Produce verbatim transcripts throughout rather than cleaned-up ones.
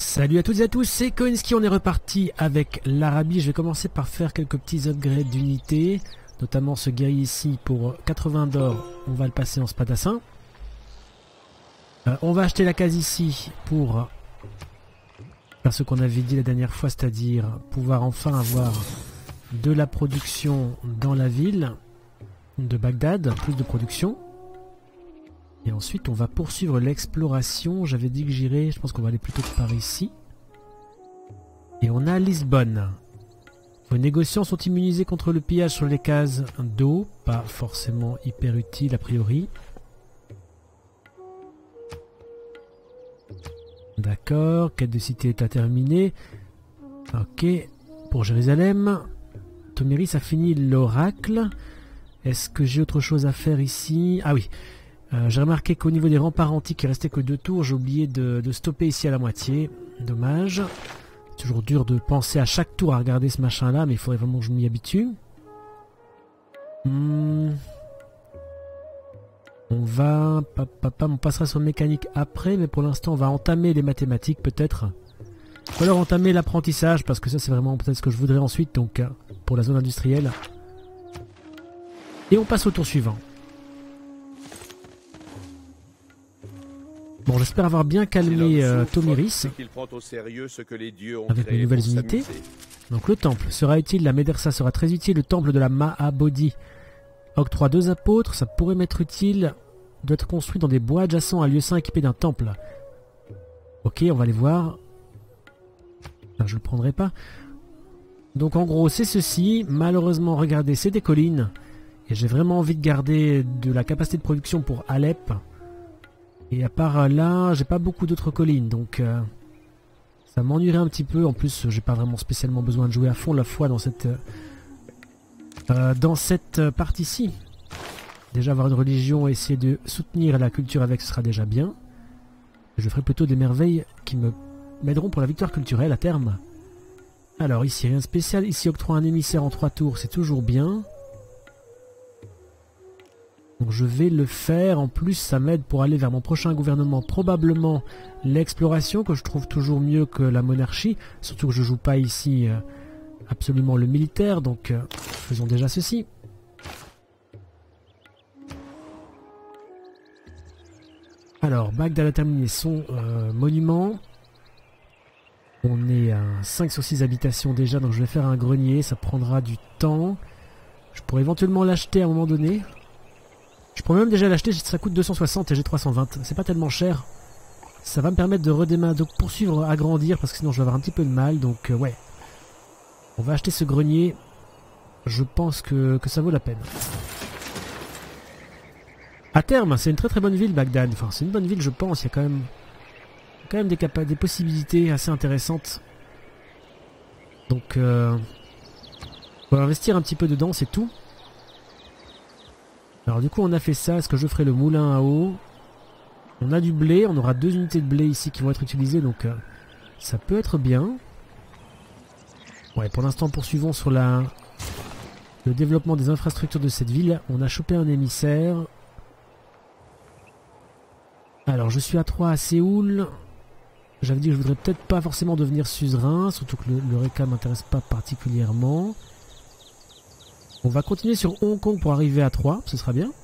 Salut à toutes et à tous, c'est Koinski, on est reparti avec l'Arabie. Je vais commencer par faire quelques petits upgrades d'unités, notamment ce guerrier ici pour quatre-vingts d'or, on va le passer en spadassin. Euh, on va acheter la case ici pour faire ce qu'on avait dit la dernière fois, c'est-à-dire pouvoir enfin avoir de la production dans la ville de Bagdad, plus de production. Et ensuite on va poursuivre l'exploration. J'avais dit que j'irais, je pense qu'on va aller plutôt par ici. Et on a Lisbonne. Vos négociants sont immunisés contre le pillage sur les cases d'eau. Pas forcément hyper utile a priori. D'accord, quête de cité est à terminer. Ok, pour Jérusalem. Tomiris a fini l'oracle. Est-ce que j'ai autre chose à faire ici? Ah oui. Euh, j'ai remarqué qu'au niveau des remparts antiques, il restait que deux tours. J'ai oublié de, de stopper ici à la moitié. Dommage. C'est toujours dur de penser à chaque tour à regarder ce machin-là, mais il faudrait vraiment que je m'y habitue. Hmm. On va... Papa, on passera sur le mécanique après, mais pour l'instant, on va entamer les mathématiques peut-être. Ou alors entamer l'apprentissage, parce que ça, c'est vraiment peut-être ce que je voudrais ensuite, donc pour la zone industrielle. Et on passe au tour suivant. Bon, j'espère avoir bien calmé euh, Tomiris avec mes nouvelles unités. Donc le temple sera utile, la Médersa sera très utile, le temple de la Mahabodhi octroie deux apôtres, ça pourrait m'être utile, doit être construit dans des bois adjacents à un lieu saint équipé d'un temple. Ok, on va les voir. Enfin, je le prendrai pas. Donc en gros c'est ceci, malheureusement regardez c'est des collines, et j'ai vraiment envie de garder de la capacité de production pour Alep. Et à part là, j'ai pas beaucoup d'autres collines, donc euh, ça m'ennuierait un petit peu. En plus, j'ai pas vraiment spécialement besoin de jouer à fond la foi dans cette euh, dans cette partie-ci. Déjà avoir une religion et essayer de soutenir la culture avec, ce sera déjà bien. Je ferai plutôt des merveilles qui me m'aideront pour la victoire culturelle à terme. Alors ici rien de spécial, ici octroie un émissaire en trois tours, c'est toujours bien. Donc je vais le faire, en plus ça m'aide pour aller vers mon prochain gouvernement, probablement l'exploration, que je trouve toujours mieux que la monarchie, surtout que je joue pas ici euh, absolument le militaire, donc euh, faisons déjà ceci. Alors, Bagdad a terminé son euh, monument. On est à cinq sur six habitations déjà, donc je vais faire un grenier, ça prendra du temps. Je pourrais éventuellement l'acheter à un moment donné. Je pourrais même déjà l'acheter, ça coûte deux cent soixante et j'ai trois cent vingt. C'est pas tellement cher. Ça va me permettre de redémarrer, de poursuivre, agrandir, parce que sinon je vais avoir un petit peu de mal. Donc euh, ouais. On va acheter ce grenier. Je pense que, que ça vaut la peine. À terme, c'est une très très bonne ville, Bagdad. Enfin, c'est une bonne ville, je pense. Il y a quand même, quand même des, des possibilités assez intéressantes. Donc, euh, on va investir un petit peu dedans, c'est tout. Alors du coup on a fait ça, est-ce que je ferai le moulin à eau? On a du blé, on aura deux unités de blé ici qui vont être utilisées, donc euh, ça peut être bien. Ouais, pour l'instant poursuivons sur la le développement des infrastructures de cette ville. On a chopé un émissaire. Alors je suis à trois à Séoul. J'avais dit que je voudrais peut-être pas forcément devenir suzerain, surtout que le, le Reka m'intéresse pas particulièrement. On va continuer sur Hong Kong pour arriver à trois, ce sera bien.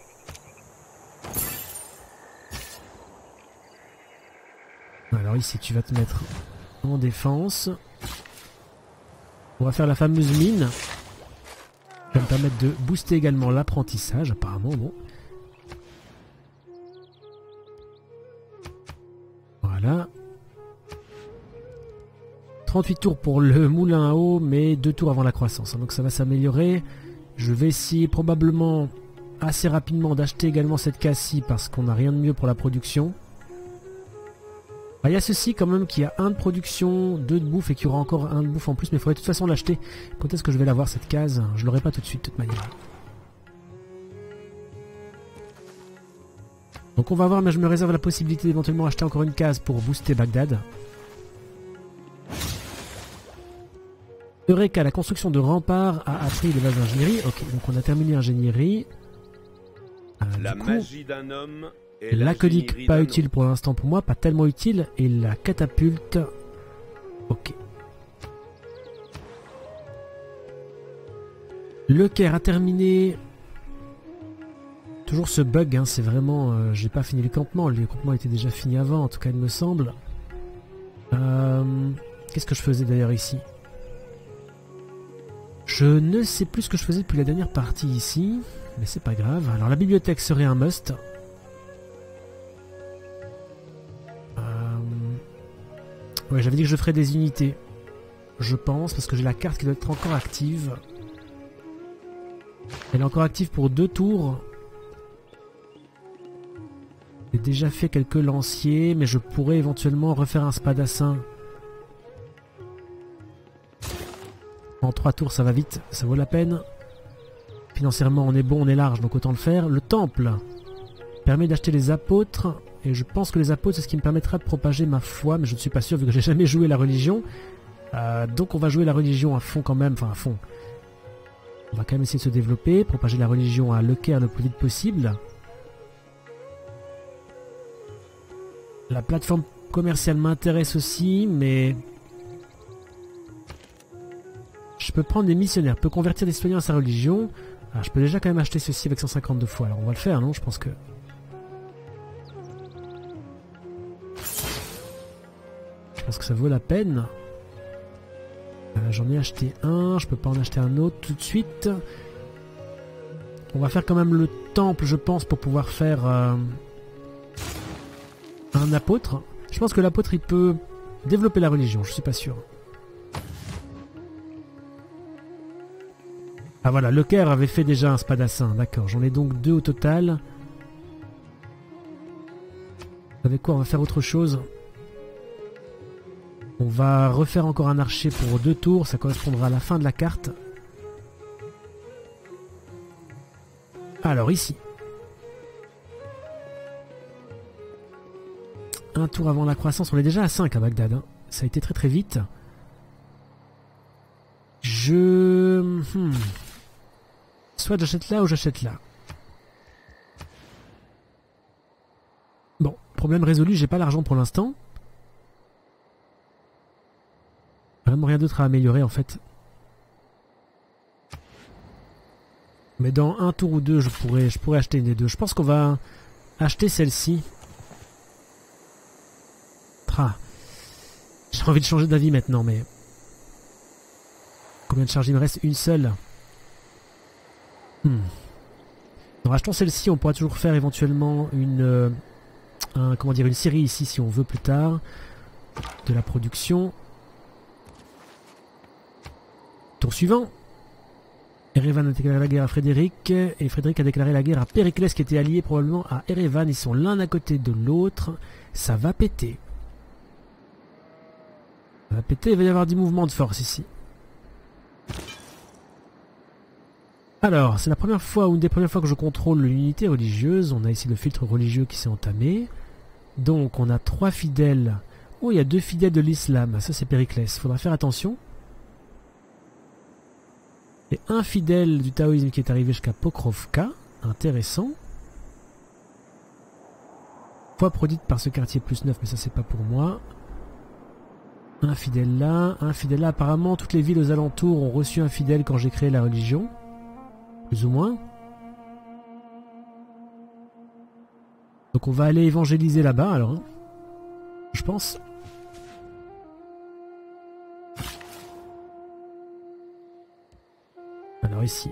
Alors ici tu vas te mettre en défense. On va faire la fameuse mine. Ça va me permettre de booster également l'apprentissage apparemment. Bon. Voilà. trente-huit tours pour le moulin à eau, mais deux tours avant la croissance. Donc ça va s'améliorer. Je vais essayer probablement assez rapidement d'acheter également cette case-ci parce qu'on n'a rien de mieux pour la production. Il y a ceci quand même qui a un de production, deux de bouffe et qui aura encore un de bouffe en plus. Mais il faudrait de toute façon l'acheter. Quand est-ce que je vais l'avoir cette case? Je l'aurai pas tout de suite de toute manière. Donc on va voir, mais je me réserve la possibilité d'éventuellement acheter encore une case pour booster Bagdad. Eureka, la construction de remparts a appris les bases d'ingénierie. Ok, donc on a terminé l'ingénierie. Euh, la coup, magie d'un homme L'aqueduc, pas utile pour l'instant pour moi, pas tellement utile. Et la catapulte, ok. Le Caire a terminé. Toujours ce bug, hein, c'est vraiment... Euh, j'ai pas fini le campement, le campement était déjà fini avant, en tout cas il me semble. Euh, Qu'est-ce que je faisais d'ailleurs ici? Je ne sais plus ce que je faisais depuis la dernière partie ici, mais c'est pas grave. Alors la bibliothèque serait un must. Euh... Ouais, j'avais dit que je ferais des unités. Je pense, parce que j'ai la carte qui doit être encore active. Elle est encore active pour deux tours. J'ai déjà fait quelques lanciers, mais je pourrais éventuellement refaire un spadassin. En trois tours, ça va vite, ça vaut la peine. Financièrement, on est bon, on est large, donc autant le faire. Le temple permet d'acheter les apôtres, et je pense que les apôtres, c'est ce qui me permettra de propager ma foi, mais je ne suis pas sûr vu que j'ai jamais joué la religion. Euh, donc on va jouer la religion à fond quand même, enfin à fond. On va quand même essayer de se développer, propager la religion à Le Caire le plus vite possible. La plateforme commerciale m'intéresse aussi, mais... Je peux prendre des missionnaires, je peux convertir des citoyens à sa religion. Alors, je peux déjà quand même acheter ceci avec cent cinquante-deux fois. Alors on va le faire, non? Je pense que... Je pense que ça vaut la peine. Euh, J'en ai acheté un, je peux pas en acheter un autre tout de suite. On va faire quand même le temple, je pense, pour pouvoir faire euh, un apôtre. Je pense que l'apôtre, il peut développer la religion, je suis pas sûr. Ah voilà, Le Caire avait fait déjà un spadassin, d'accord. J'en ai donc deux au total. Vous savez quoi, on va faire autre chose. On va refaire encore un archer pour deux tours, ça correspondra à la fin de la carte. Alors ici. Un tour avant la croissance, on est déjà à cinq à Bagdad. Hein. Ça a été très très vite. Je... Hmm. Soit j'achète là ou j'achète là. Bon, problème résolu, j'ai pas l'argent pour l'instant. Vraiment rien d'autre à améliorer en fait. Mais dans un tour ou deux, je pourrais, je pourrais acheter une des deux. Je pense qu'on va acheter celle-ci. Tra. J'ai envie de changer d'avis maintenant, mais... Combien de charges il me reste? Une seule. Hmm. En rachetant celle-ci, on pourra toujours faire éventuellement une, euh, un, comment dire, une série ici si on veut plus tard. De la production. Tour suivant. Erevan a déclaré la guerre à Frédéric et Frédéric a déclaré la guerre à Périclès qui était allié probablement à Erevan. Ils sont l'un à côté de l'autre. Ça va péter. Ça va péter, il va y avoir du mouvement de force ici. Alors, c'est la première fois ou une des premières fois que je contrôle l'unité religieuse. On a ici le filtre religieux qui s'est entamé. Donc, on a trois fidèles. Oh, il y a deux fidèles de l'islam. Ça, c'est Périclès. Il faudra faire attention. Et un fidèle du taoïsme qui est arrivé jusqu'à Pokrovka. Intéressant. Foi produite par ce quartier plus neuf, mais ça, c'est pas pour moi. Un fidèle là. Un fidèle là. Apparemment, toutes les villes aux alentours ont reçu un fidèle quand j'ai créé la religion. Plus ou moins. Donc on va aller évangéliser là-bas alors. Hein. Je pense. Alors ici.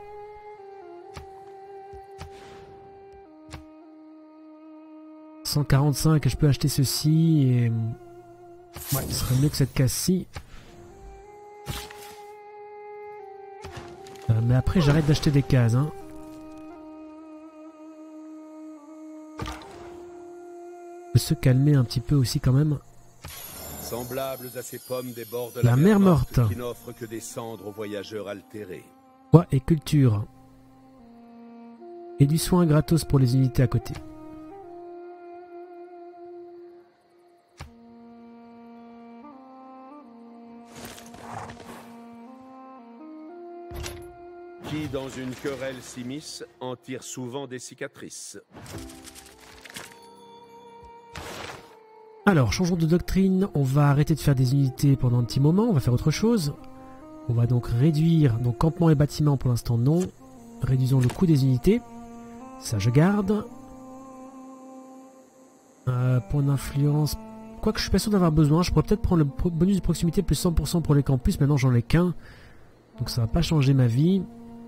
cent quarante-cinq et je peux acheter ceci et... Ouais, ce serait mieux que cette case-ci. Euh, mais après j'arrête d'acheter des cases. Hein. On peut se calmer un petit peu aussi quand même. Semblables à ces pommes des bords de la, la mer morte, qui n'offrent que des cendres aux voyageurs altérés. Foi et culture. Et du soin gratos pour les unités à côté. Qui, dans une querelle s'immisce, en tire souvent des cicatrices. Alors, changeons de doctrine, on va arrêter de faire des unités pendant un petit moment, on va faire autre chose. On va donc réduire, donc campement et bâtiments pour l'instant non. Réduisons le coût des unités. Ça je garde. Euh, point d'influence, quoique je suis pas sûr d'avoir besoin, je pourrais peut-être prendre le bonus de proximité plus cent pour cent pour les campus, maintenant j'en ai qu'un. Donc ça va pas changer ma vie.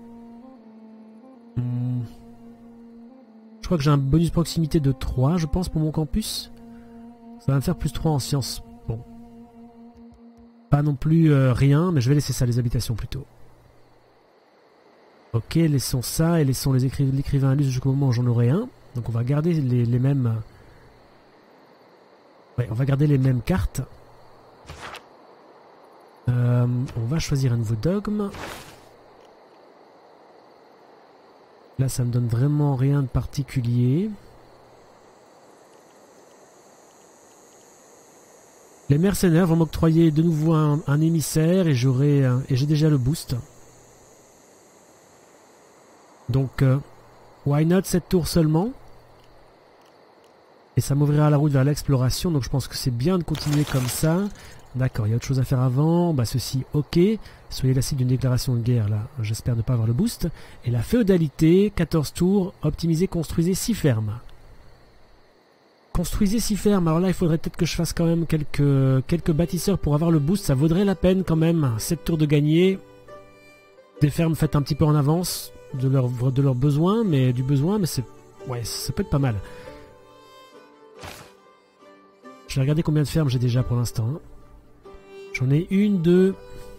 Hmm. Je crois que j'ai un bonus de proximité de trois, je pense, pour mon campus. Ça va me faire plus trois en sciences. Bon. Pas non plus euh, rien, mais je vais laisser ça, les habitations plutôt. Ok, laissons ça et laissons les écri l'écrivain à l'us jusqu'au moment où j'en aurai un. Donc on va garder les, les mêmes... Ouais, on va garder les mêmes cartes. Euh, on va choisir un nouveau dogme. Là, ça me donne vraiment rien de particulier. Les mercenaires vont m'octroyer de nouveau un, un émissaire et j'aurai et j'ai déjà le boost. Donc, euh, why not cette tour seulement? Et ça m'ouvrira la route vers l'exploration, donc je pense que c'est bien de continuer comme ça. D'accord, il y a autre chose à faire avant. Bah ceci, ok. Soyez la cible d'une déclaration de guerre, là. J'espère ne pas avoir le boost. Et la féodalité, quatorze tours, optimisez, construisez six fermes. Construisez six fermes. Alors là, il faudrait peut-être que je fasse quand même quelques, quelques bâtisseurs pour avoir le boost. Ça vaudrait la peine quand même. sept tours de gagner. Des fermes faites un petit peu en avance de leurs de leurs besoins, mais du besoin, mais c'est... Ouais, ça peut être pas mal. Je vais regarder combien de fermes j'ai déjà pour l'instant. Hein. J'en ai une, deux...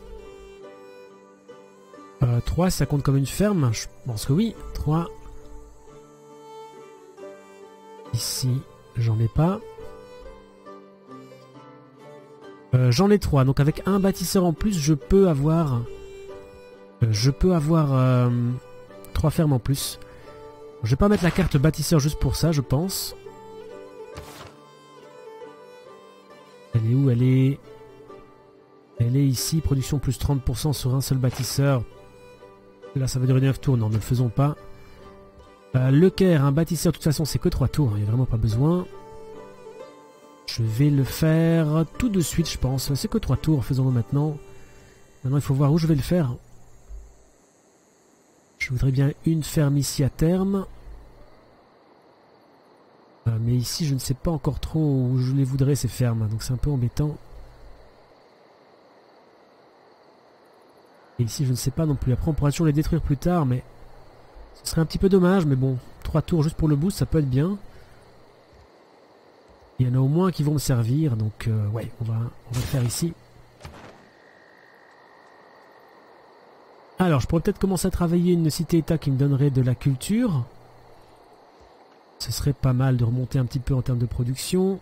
Euh, trois, ça compte comme une ferme? Je pense que oui. trois. Ici, j'en ai pas. Euh, j'en ai trois. Donc avec un bâtisseur en plus, je peux avoir... Euh, je peux avoir... Euh, trois fermes en plus. Je vais pas mettre la carte bâtisseur juste pour ça, je pense. Elle est où? Elle est... Elle est ici, production plus trente pour cent sur un seul bâtisseur. Là, ça va durer neuf tours. Non, ne le faisons pas. Euh, le Caire, un bâtisseur, de toute façon, c'est que trois tours. Il n'y a vraiment pas besoin. Je vais le faire tout de suite, je pense. C'est que trois tours, faisons-le maintenant. Maintenant, il faut voir où je vais le faire. Je voudrais bien une ferme ici à terme. Euh, mais ici, je ne sais pas encore trop où je les voudrais, ces fermes. Donc, c'est un peu embêtant. Et ici, je ne sais pas non plus. Après, on pourra toujours les détruire plus tard, mais ce serait un petit peu dommage. Mais bon, trois tours juste pour le boost, ça peut être bien. Il y en a au moins qui vont me servir. Donc, euh, ouais, on va, on va le faire ici. Alors, je pourrais peut-être commencer à travailler une cité-état qui me donnerait de la culture. Ce serait pas mal de remonter un petit peu en termes de production.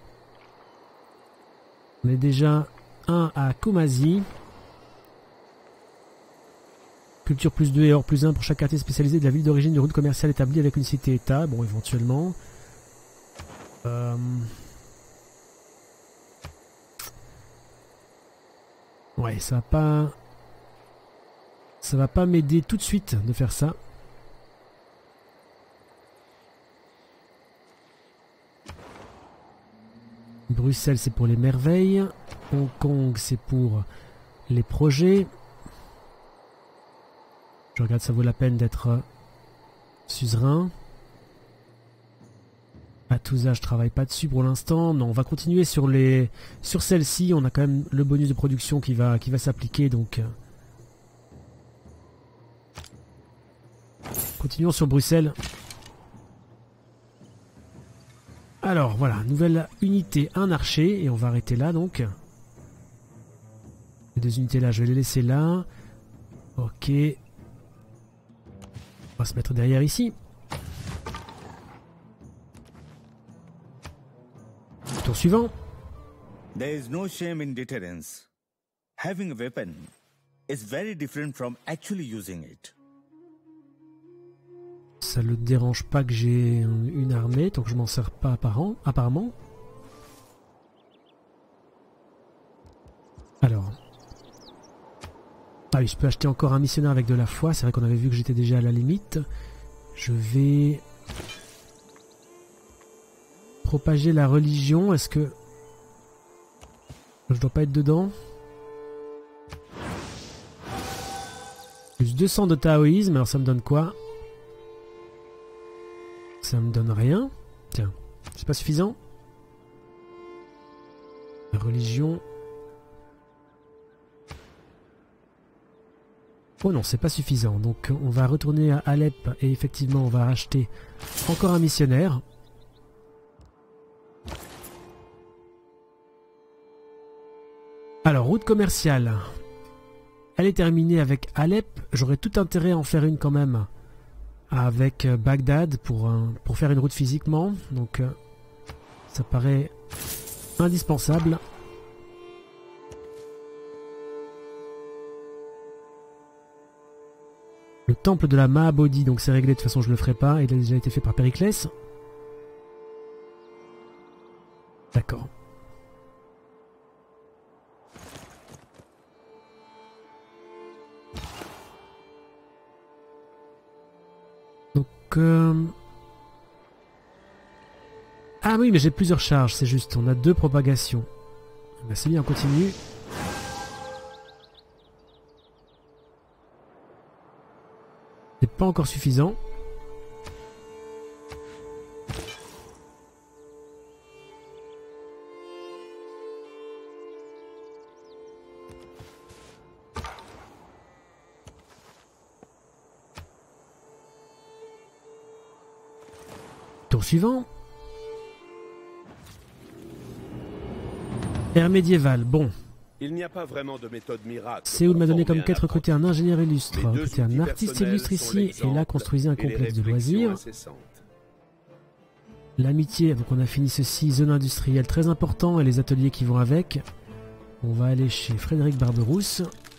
On est déjà un à Kumasi. Culture plus deux et or plus un pour chaque quartier spécialisé de la ville d'origine de route commerciale établie avec une cité-état. Bon, éventuellement. Euh... Ouais, ça va pas... Ça va pas m'aider tout de suite de faire ça. Bruxelles, c'est pour les merveilles. Hong Kong, c'est pour les projets. Je regarde, ça vaut la peine d'être suzerain. Atouza, je travaille pas dessus pour l'instant. Non, on va continuer sur les sur celle-ci. On a quand même le bonus de production qui va qui va s'appliquer, donc. Continuons sur Bruxelles. Alors voilà, nouvelle unité, un archer, et on va arrêter là donc. Les deux unités là, je vais les laisser là. Ok. On va se mettre derrière ici. Tour suivant. There is no shame in deterrence. Having a weapon is very different from actually using it. Ça ne le dérange pas que j'ai une armée, tant que je m'en sers pas apparemment. Alors. Ah oui, je peux acheter encore un missionnaire avec de la foi. C'est vrai qu'on avait vu que j'étais déjà à la limite. Je vais... propager la religion. Est-ce que... Je dois pas être dedans. Plus deux cents de taoïsme, alors ça me donne quoi? Ça me donne rien. Tiens, c'est pas suffisant. La religion. Oh non, c'est pas suffisant. Donc on va retourner à Alep et effectivement on va racheter encore un missionnaire. Alors, route commerciale. Elle est terminée avec Alep. J'aurais tout intérêt à en faire une quand même avec Bagdad pour, euh, pour faire une route physiquement. Donc, euh, ça paraît indispensable. Le temple de la Mahabodhi, donc c'est réglé. De toute façon, je le ferai pas. Il a déjà été fait par Périclès. D'accord. Euh... Ah oui, mais j'ai plusieurs charges, c'est juste. On a deux propagations. Ben, c'est bien, on continue. C'est pas encore suffisant. Tour suivant. Ère médiévale, bon. Il n'y a pas vraiment de méthode miracle. Séoul m'a donné comme quête recruter un ingénieur illustre, recruter un artiste illustre ici, et là construisez un complexe de loisirs. L'amitié, donc on a fini ceci, zone industrielle très important, et les ateliers qui vont avec. On va aller chez Frédéric Barberousse.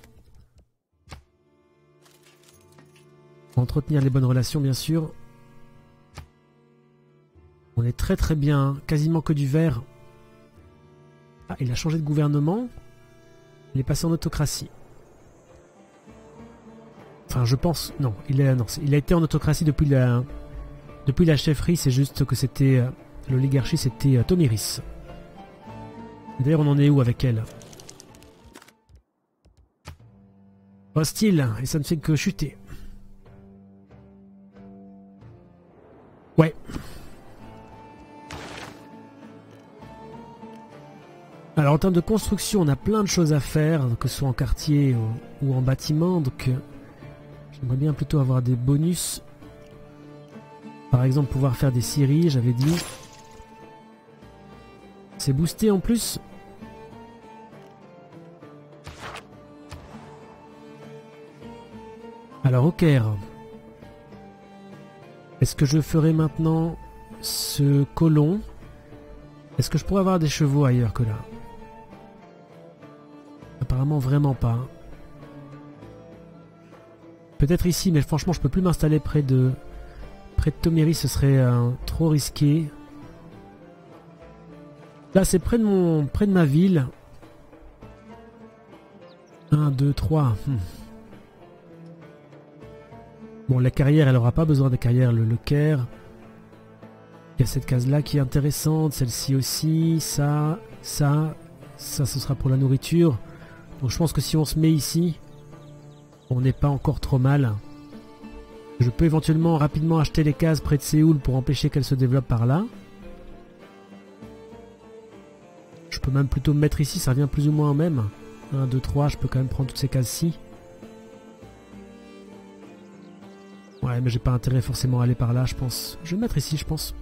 Entretenir les bonnes relations, bien sûr. On est très très bien, quasiment que du vert. Ah, il a changé de gouvernement. Il est passé en autocratie. Enfin, je pense... Non, il, est, non, il a été en autocratie depuis la, depuis la chefferie. C'est juste que c'était... Euh, l'oligarchie, c'était euh, Tomiris. D'ailleurs, on en est où avec elle? Hostile, et ça ne fait que chuter. Ouais. Alors en termes de construction, on a plein de choses à faire, que ce soit en quartier ou, ou en bâtiment, donc euh, j'aimerais bien plutôt avoir des bonus. Par exemple, pouvoir faire des scieries, j'avais dit. C'est boosté en plus. Alors au Caire, est-ce que je ferai maintenant ce colon? Est-ce que je pourrais avoir des chevaux ailleurs que là? Apparemment vraiment pas. Peut-être ici, mais franchement je peux plus m'installer près de près de Tomiris, ce serait euh, trop risqué. Là c'est près de mon près de ma ville. un, deux, trois. Hmm. Bon, la carrière, elle aura pas besoin de carrière, le, le Caire. Il y a cette case là qui est intéressante, celle-ci aussi, ça, ça, ça ce sera pour la nourriture. Donc je pense que si on se met ici, on n'est pas encore trop mal. Je peux éventuellement rapidement acheter les cases près de Séoul pour empêcher qu'elle se développe par là. Je peux même plutôt me mettre ici, ça revient plus ou moins au même. un, deux, trois, je peux quand même prendre toutes ces cases-ci. Ouais, mais j'ai pas intérêt forcément à aller par là, je pense. Je vais me mettre ici, je pense.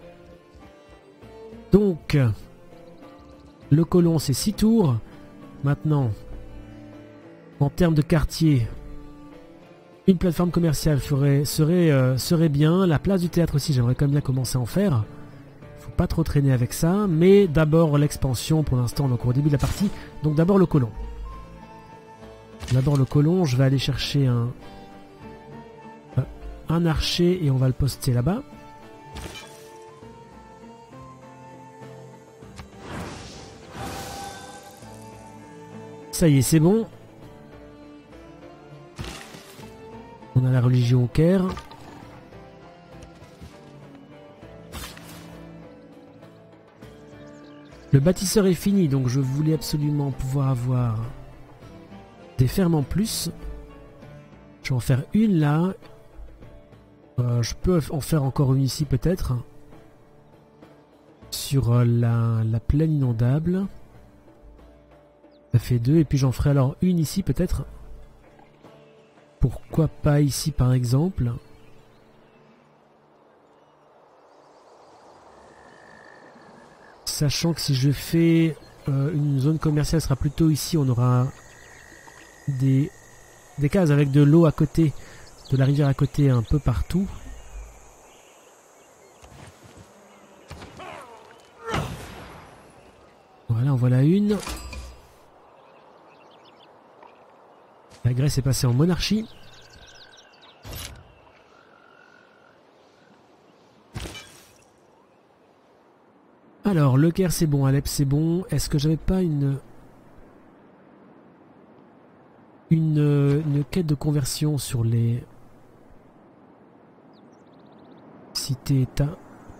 Donc, le colon, c'est six tours. Maintenant, en termes de quartier, une plateforme commerciale ferait, serait, euh, serait bien. La place du théâtre aussi, j'aimerais quand même bien commencer à en faire. Faut pas trop traîner avec ça. Mais d'abord l'expansion, pour l'instant, on est encore au début de la partie. Donc d'abord le colon. D'abord le colon, je vais aller chercher un... un archer et on va le poster là-bas. Ça y est, c'est bon. On a la religion au Caire. Le bâtisseur est fini, donc je voulais absolument pouvoir avoir des fermes en plus. Je vais en faire une là. Euh, je peux en faire encore une ici peut-être. Sur euh, la, la plaine inondable. Ça fait deux. Et puis j'en ferai alors une ici peut-être. Pourquoi pas ici par exemple. Sachant que si je fais euh, une zone commerciale, ce sera plutôt ici. On aura des, des cases avec de l'eau à côté. De la rivière à côté un peu partout. Voilà, en voilà une. La Grèce est passée en monarchie. Alors, Le Caire c'est bon, Alep c'est bon. Est-ce que j'avais pas une... une... une quête de conversion sur les... cités-états?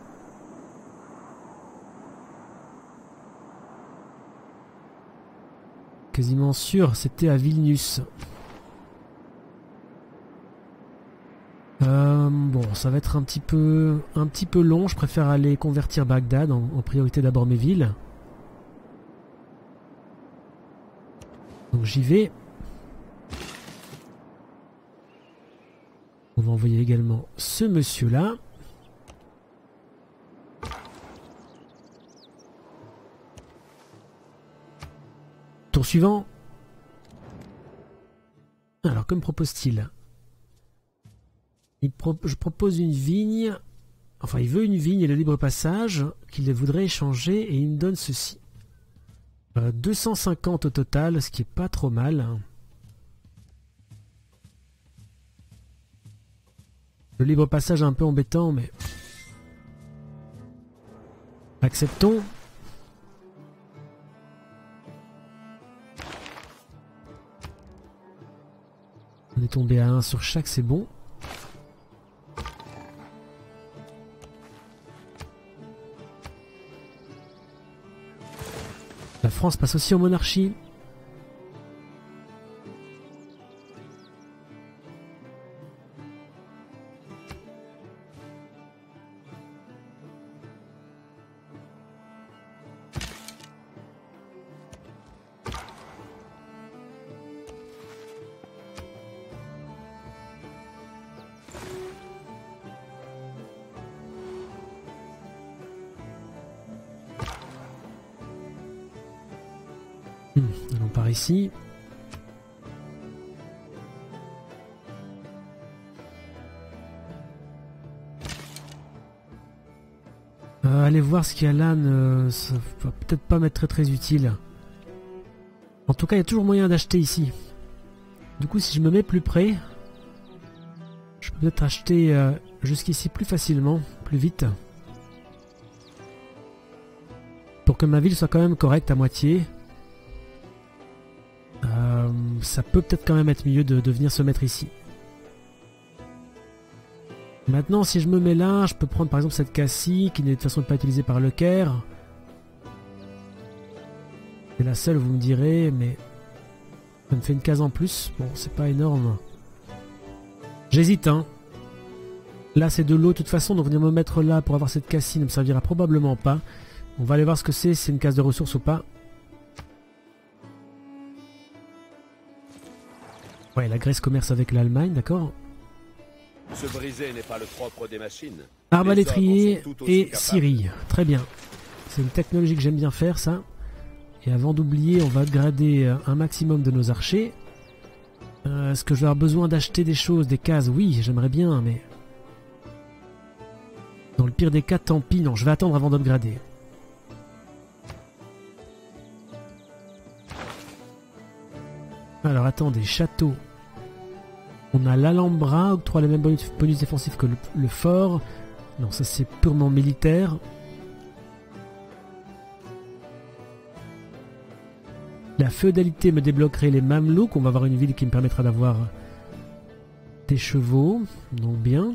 Quasiment sûr, c'était à Vilnius. Euh, bon, ça va être un petit peu un petit peu long. Je préfère aller convertir Bagdad en, en priorité d'abord mes villes. Donc j'y vais. On va envoyer également ce monsieur-là. Tour suivant. Alors, que me propose-t-il? Il pro Je propose une vigne. Enfin, il veut une vigne et le libre passage qu'il voudrait échanger et il me donne ceci. Euh, deux cent cinquante au total, ce qui est pas trop mal. Le libre passage est un peu embêtant, mais... acceptons. On est tombé à un sur chaque, c'est bon. La France passe aussi en monarchie. Allons par ici. Euh, allez voir ce qu'il y a là, ne... ça va peut-être pas m'être très très utile. En tout cas, il y a toujours moyen d'acheter ici. Du coup, si je me mets plus près, je peux peut-être acheter euh, jusqu'ici plus facilement, plus vite. Pour que ma ville soit quand même correcte à moitié. Euh, ça peut peut-être quand même être mieux de, de venir se mettre ici. Maintenant, si je me mets là, je peux prendre par exemple cette case-ci, qui n'est de toute façon pas utilisée par Le Caire. C'est la seule, vous me direz, mais ça me fait une case en plus. Bon, c'est pas énorme. J'hésite, hein. Là, c'est de l'eau de toute façon, donc venir me mettre là pour avoir cette case-ci ne me servira probablement pas. On va aller voir ce que c'est, si c'est une case de ressources ou pas. Ouais, la Grèce commerce avec l'Allemagne, d'accord. Se briser n'est pas le propre des machines. Arbalétrier et Syrie. Très bien. C'est une technologie que j'aime bien faire, ça. Et avant d'oublier, on va upgrader un maximum de nos archers. Euh, Est-ce que je vais avoir besoin d'acheter des choses, des cases? Oui, j'aimerais bien, mais... dans le pire des cas, tant pis. Non, je vais attendre avant d'upgrader. Alors attendez, château. On a l'Alhambra, octroie les mêmes bonus, bonus défensifs que le, le fort. Non, ça c'est purement militaire. La féodalité me débloquerait les Mamelouks. On va avoir une ville qui me permettra d'avoir des chevaux. Donc bien.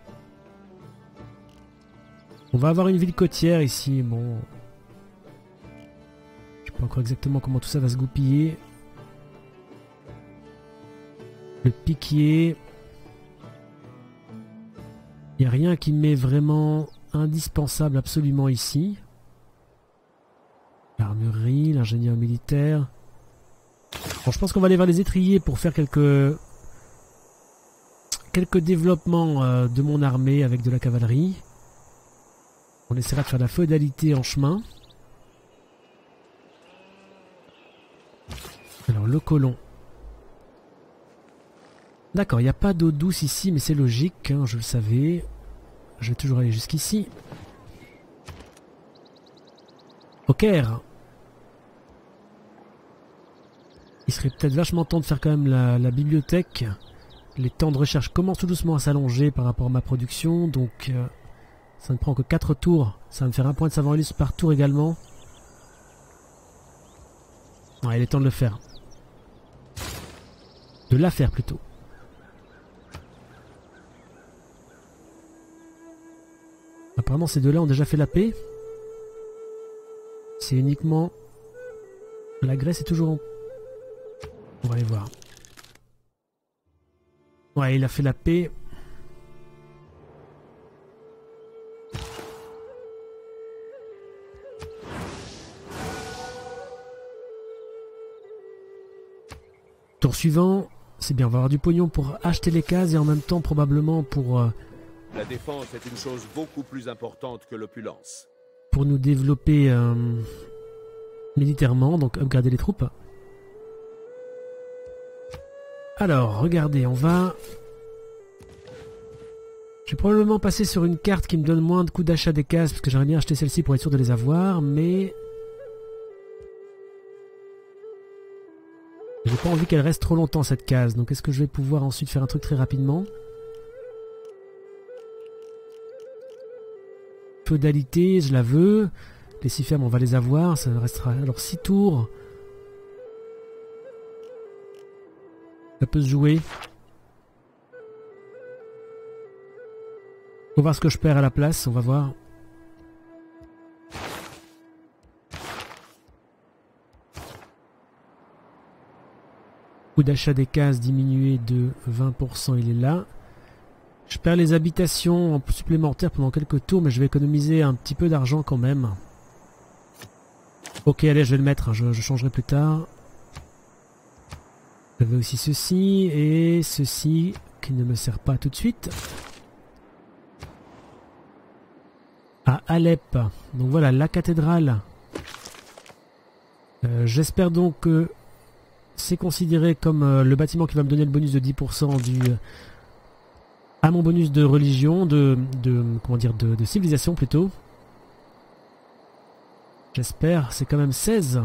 On va avoir une ville côtière ici. Bon. Pas encore exactement comment tout ça va se goupiller. Le piquier. Il n'y a rien qui m'est vraiment indispensable absolument ici. L'armurerie, l'ingénieur militaire. Bon, je pense qu'on va aller vers les étriers pour faire quelques quelques développements euh, de mon armée avec de la cavalerie. On essaiera de faire de la féodalité en chemin. Alors le colon. D'accord, il n'y a pas d'eau douce ici, mais c'est logique, hein, je le savais. Je vais toujours aller jusqu'ici. Au Caire. Il serait peut-être vachement temps de faire quand même la, la bibliothèque. Les temps de recherche commencent tout doucement à s'allonger par rapport à ma production, donc euh, ça ne prend que quatre tours. Ça va me faire un point de savant illustre par tour également. Ouais, il est temps de le faire. De la faire plutôt. Apparemment ces deux-là ont déjà fait la paix. C'est uniquement... La Grèce est toujours en... On va aller voir. Ouais, il a fait la paix. Tour suivant. C'est bien, on va avoir du pognon pour acheter les cases et en même temps probablement pour... Euh, La défense est une chose beaucoup plus importante que l'opulence. Pour nous développer euh, militairement, donc upgrader les troupes. Alors, regardez, on va... Je vais probablement passer sur une carte qui me donne moins de coûts d'achat des cases, parce que j'aimerais bien acheter celle-ci pour être sûr de les avoir, mais... J'ai pas envie qu'elle reste trop longtemps cette case, donc est-ce que je vais pouvoir ensuite faire un truc très rapidement? Féodalité, je la veux. Les six fermes, on va les avoir, ça restera alors six tours. Ça peut se jouer. Faut voir ce que je perds à la place, on va voir. Coût d'achat des cases diminué de vingt pour cent, il est là. Je perds les habitations en supplémentaire pendant quelques tours, mais je vais économiser un petit peu d'argent quand même. Ok, allez, je vais le mettre, je, je changerai plus tard. J'avais aussi ceci et ceci qui ne me sert pas tout de suite. À Alep. Donc voilà, la cathédrale. Euh, J'espère donc que c'est considéré comme euh, le bâtiment qui va me donner le bonus de dix pour cent du... Euh, à mon bonus de religion, de, de comment dire, de, de civilisation plutôt. J'espère, c'est quand même seize.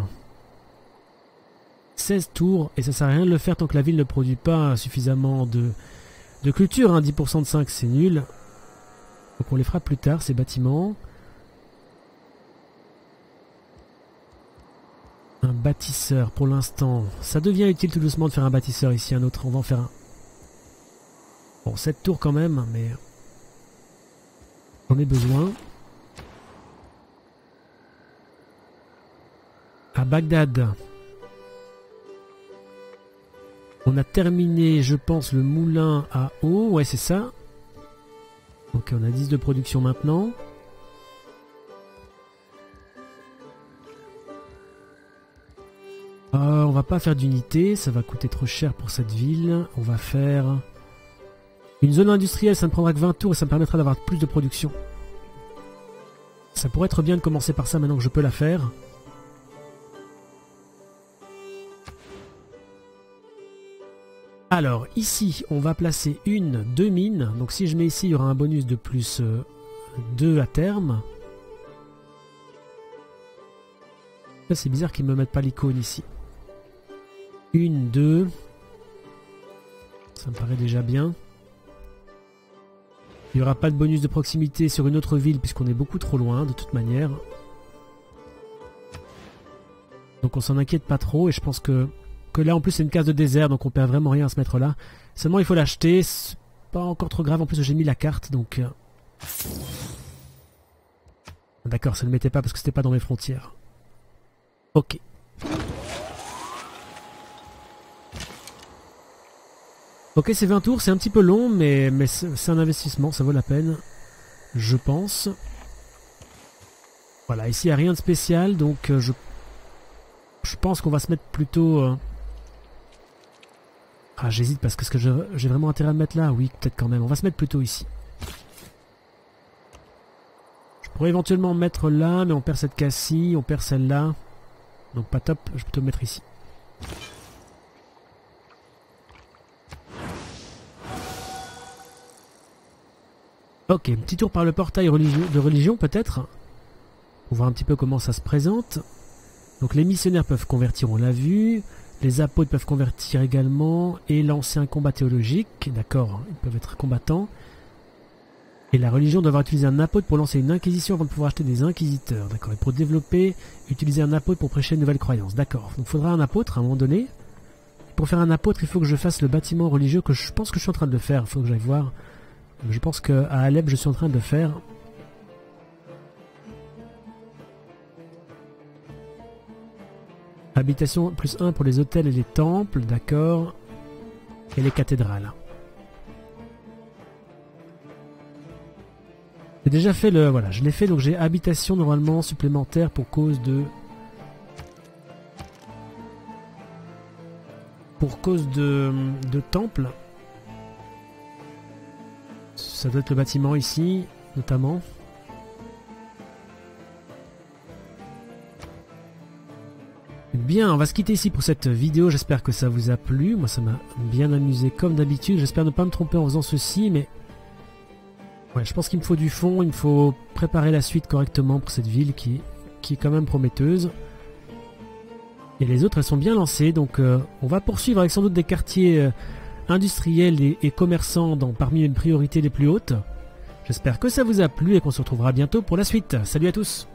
seize tours, et ça sert à rien de le faire tant que la ville ne produit pas suffisamment de, de culture, hein. dix pour cent de cinq, c'est nul. Donc on les fera plus tard, ces bâtiments. Un bâtisseur, pour l'instant. Ça devient utile tout doucement de faire un bâtisseur ici, un autre, on va en faire un. Bon, sept tours quand même, mais j'en ai besoin. À Bagdad, on a terminé, je pense, le moulin à eau. Ouais, c'est ça. Ok, on a dix de production maintenant. Euh, on va pas faire d'unité, ça va coûter trop cher pour cette ville. On va faire... Une zone industrielle, ça ne prendra que vingt tours et ça me permettra d'avoir plus de production. Ça pourrait être bien de commencer par ça maintenant que je peux la faire. Alors, ici, on va placer une, deux mines. Donc si je mets ici, il y aura un bonus de plus euh, deux à terme. Là, c'est bizarre qu'ils ne me mettent pas l'icône ici. Une, deux. Ça me paraît déjà bien. Il n'y aura pas de bonus de proximité sur une autre ville puisqu'on est beaucoup trop loin de toute manière. Donc on s'en inquiète pas trop et je pense que, que là en plus c'est une case de désert donc on perd vraiment rien à se mettre là. Seulement il faut l'acheter, c'est pas encore trop grave en plus j'ai mis la carte donc... D'accord, ça ne le mettait pas parce que c'était pas dans mes frontières. Ok. Ok, c'est vingt tours, c'est un petit peu long, mais, mais c'est un investissement, ça vaut la peine, je pense. Voilà, ici il n'y a rien de spécial, donc euh, je, je pense qu'on va se mettre plutôt... Euh... Ah, j'hésite parce que, que j'ai vraiment intérêt à me mettre là. Oui, peut-être quand même, on va se mettre plutôt ici. Je pourrais éventuellement me mettre là, mais on perd cette case-ci, on perd celle-là. Donc pas top, je vais plutôt me mettre ici. Ok, petit tour par le portail religieux, de religion peut-être. On voit un petit peu comment ça se présente. Donc les missionnaires peuvent convertir, on l'a vu. Les apôtres peuvent convertir également. Et lancer un combat théologique. D'accord, ils peuvent être combattants. Et la religion doit avoir utilisé un apôtre pour lancer une inquisition avant de pouvoir acheter des inquisiteurs. D'accord, et pour développer, utiliser un apôtre pour prêcher une nouvelle croyance. D'accord, donc il faudra un apôtre à un moment donné. Pour faire un apôtre, il faut que je fasse le bâtiment religieux que je pense que je suis en train de le faire. Il faut que j'aille voir. Je pense qu'à Alep, je suis en train de le faire. Habitation plus un pour les hôtels et les temples, d'accord. Et les cathédrales. J'ai déjà fait le... Voilà, je l'ai fait, donc j'ai habitation normalement supplémentaire pour cause de... Pour cause de, de temple. Ça doit être le bâtiment ici, notamment. Bien, on va se quitter ici pour cette vidéo. J'espère que ça vous a plu. Moi, ça m'a bien amusé comme d'habitude. J'espère ne pas me tromper en faisant ceci, mais... Ouais, je pense qu'il me faut du fond. Il me faut préparer la suite correctement pour cette ville qui, qui est quand même prometteuse. Et les autres, elles sont bien lancées. Donc, euh, on va poursuivre avec sans doute des quartiers... Euh, industriels et, et commerçants dans, parmi les priorités les plus hautes. J'espère que ça vous a plu et qu'on se retrouvera bientôt pour la suite. Salut à tous!